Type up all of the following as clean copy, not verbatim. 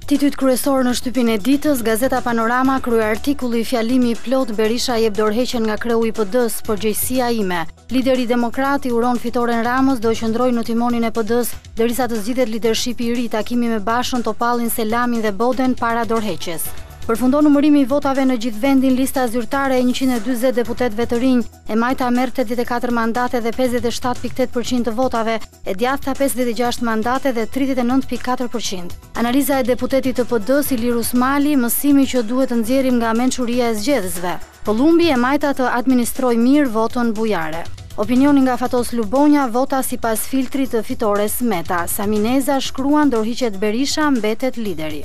Titujt kryesor në shtypin e ditës, Gazeta Panorama krye artikulli fjalimi i plot Berisha jep dorëheqjen nga kreu i PD-s, përgjegjësia ime. Lideri demokrat i uron fitoren Ramës do qëndrojë në timonin e PD-s derisa të zgjidhet lidershipi i ri, takimi me Bashën, Topallin, Selamin dhe Boden para dorëheqjes. Përfundon numërimi i votave në gjithë vendin, lista zyrtare e 140 deputetëve të rinj, e majta merr 84 mandate dhe 57.8% të votave, e djathta 56 mandate dhe 39.4%. Analiza e deputetit të PD-s Ilir Usmali, mësimi që duhet të nxjerrim nga mençuria e zgjedhësve. Kolumbi e majta të administroj mirë votën bujare. Opinioni nga Fatos Lubonja, vota sipas filtrit të fitores Meta. Samineza shkruan dorëhiqet Berisha, mbetet lideri.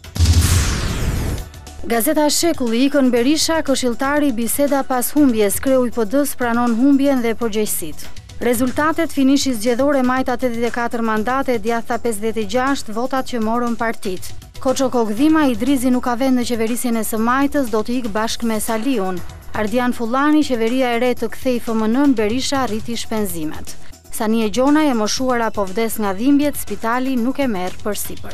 Gazeta Shekulli, ikën Berisha, këshilltari biseda pas humbjes, kreu i PD-s pranon humbjen dhe përgjegjësitë. Rezultatet: finishi zgjedhor e majta 84 mandate, djathta 56, votat që morën partit. Koço Kogdhima, Idrizi nuk ka vend në qeverisjen e së majtës, do të ikë bashkë me Saliun. Ardian Fullani, qeveria e re të kthej FMN-n, Berisha rriti shpenzimet. Sanie Gjona, e moshuara po vdes nga dhimbjet, spitali nuk e merr përsipër.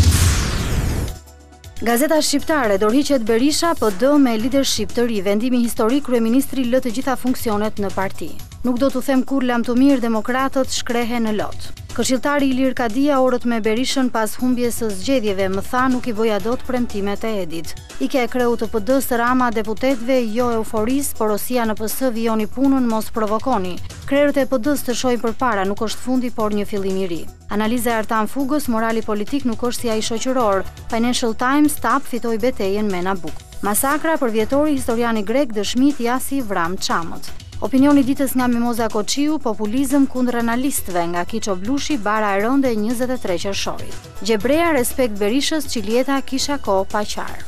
Gazeta Shqiptare, dorëhiqet Berisha, PD me leadership të ri, vendimi historik, kryeministri lë të gjitha funksionet në parti. Nuk do t'u them kur lam të mirë, demokratët shkrehen në lot. Këshilltari Ilir Kadia, orët me Berishën pas humbjes së zgjedhjeve, më tha nuk i boja dot premtimet e Edit. Ike e kreu të PD-s Rama deputetëve, jo euforis, porosia në PS vijoni punën, mos provokoni. Krerët e PD-s të shojnë përpara, nuk është fundi, por një fillim i ri. Analiza e Artan Fugës, morali politik nuk është si ai shoqëror. Financial Times, TAP fitoi betejën me Nabuk. Masakra për vjetori historiani grek dëshmit Jasi Vram Çamët. Opinioni ditës nga Mimoza Koçiu, populizëm kundër analistëve, nga Kiço Blushi, bara e rënde 23 qershorit. Gjebrea, respekt Berishës, Qiljeta, kisha kohë pa qarë.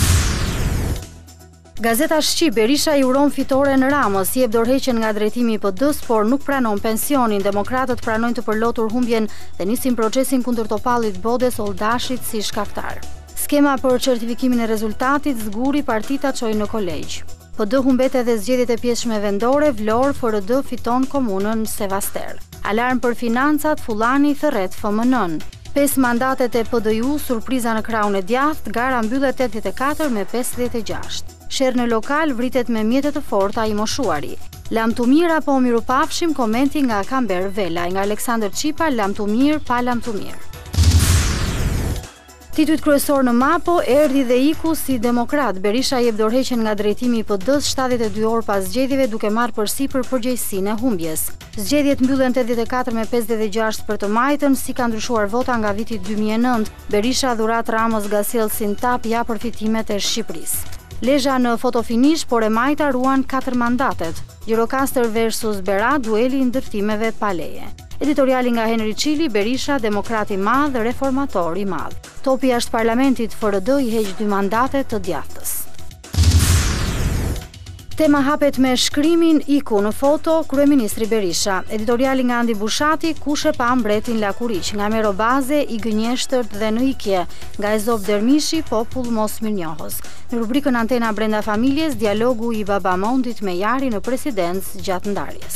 Gazeta Shqip, Berisha i uron fitoren Ramës, jep dorëheqjen nga drejtimi i PD-s, por nuk pranon pensionin. Demokratët pranojnë të përlotur humbjen dhe nisin procesin kundër Topallit, Bodes, Oldashit si shkaktar. Skema për certifikimin e rezultatit, zguri partita çojnë në kolegj. PD humbet edhe zgjedhjet e pjesshme vendore, Vlorë, FRD fiton komunën Sevaster. Alarm për financat, Fullani thërret FMN-n. 5 mandatet e PD-ju, surpriza në krahun e djathtë, gara mbyllet 84 me 56. Sherr në lokal vritet me mjete të forta i moshuari. Lam të mirë apo mirupafshim, komenti nga Kamber Vela, nga Aleksandër Qipa, lam të mirë, pa lam të mirë. Titujt kryesor në Mapo, erdhi dhe iku si demokrat. Berisha jep dorëheqjen nga drejtimi i PD-s 72 orë pas zgjedhjeve, duke marrë përsipër përgjegjësinë e humbjes. Zgjedhjet mbyllen 84 me 56 për të majtën, si ka ndryshuar vota nga viti 2009. Berisha dhurat Ramës Gasilsin Tap ja përfitimet e Shqipërisë. Lezha në fotofinish, por e majta ruan 4 mandatet. Gjirokastër versus Berat, dueli i ndërtimeve pa leje. Editoriali nga Henry Çili, Berisha, demokrat i madh, reformator i madh. Topi jashtë parlamentit, FRD i heq 2 mandate të djathtës. Tema hapet me shkrimin iku në foto kryeministri Berisha. Editoriali nga Andi Bushati, kush e pa mbretin Lakuriq, nga Mero Baze, i gënjeshtërt dhe në ikje, nga Ezop Dermishi, popull mos mirnjohës. Në rubrikën Antena brenda familjes, dialogu i Babamondit me Jari në presidencë gjatë ndarjes.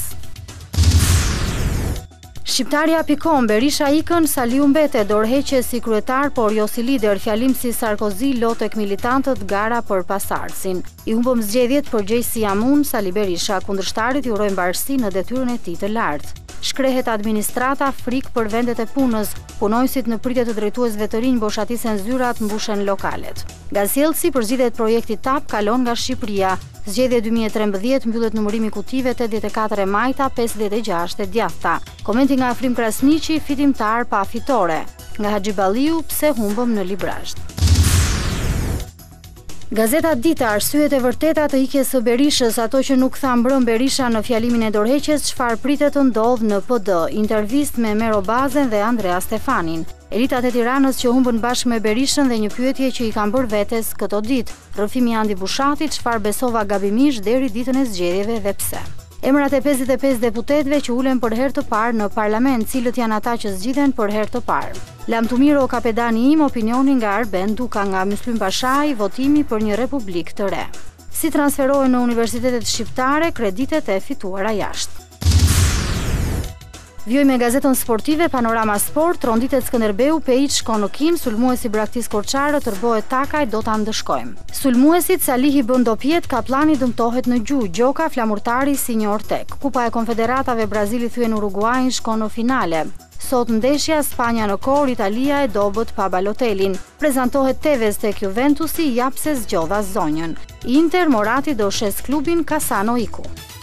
Shqiptaria.com, Berisha ikën, Saliu mbete, dorëheqje si kryetar, por jo si lider, fjalim si Sarkozy lo tek militantët, gara për pasardhësin. I humbëm zgjedhjet, përgjegjësi Amun, Sali Berisha, kundërshtarit i urojnë mbarësi në detyrën e tij të lartë. Shkrehet administrata, frikë për vendet e punës, punojësit në pritje të drejtuesve të rinj boshatisen zyrat, mbushen lokalet. Gazielsi përzgjedhjet projekti TAP kalon nga Shqipëria. Zgjedhje 2013 mbyllet numërimi kutive 84 e majta, 56 e djathta. Komenti nga Afrim Krasniqi, fitimtar pa fitore. Nga Haxhiballiu, pse humbëm në Librazh. Gazeta Dite, arsyet e vërteta të ikjes së Berishës, ato që nuk tha mbrëm Berisha në fjalimin e dorëheqjes, çfarë pritet të ndodh në PD. Intervistë me Mero Bazen dhe Andrea Stefanin. Elitat e Tiranës që humbën bashkë me Berishën dhe një pyetje që i kanë bërë vetes këto ditë. Rrëfimi Andi Bushatit, çfarë besova gabimisht deri ditën e zgjedhjeve dhe pse. Emrat e 55 deputetëve që ulen për herë të parë në parlament, cilët janë ata që zgjidhen për herë të parë. Lamtumiro kapedani im, opinioni nga Arben Duka, nga Myslim Bashai, votimi për një republik të re. Si transferohen në universitetet shqiptare kreditet e fituara jashtë. Vjoj me gazetën sportive Panorama Sport, ronditet Skënderbeu, Pejic shkon në Kim, sulmuesi braktis Korçarë tërbohet Takaj, do ta ndëshkojmë. Sulmuesit Salihi bën dopjet, Kaplani dëmtohet në gjuhë, Gjoka flamurtari si një ortek. Kupa e Konfederatave Brazili thyen Uruguajin shkon në finale. Sot ndeshja Spanja në Kor, Italia e dobët pa Balotelin. Prezantohet Tevez tek Juventusi, jap se zgjodha zonjën. Inter Morati do shes klubin Kasano Iku.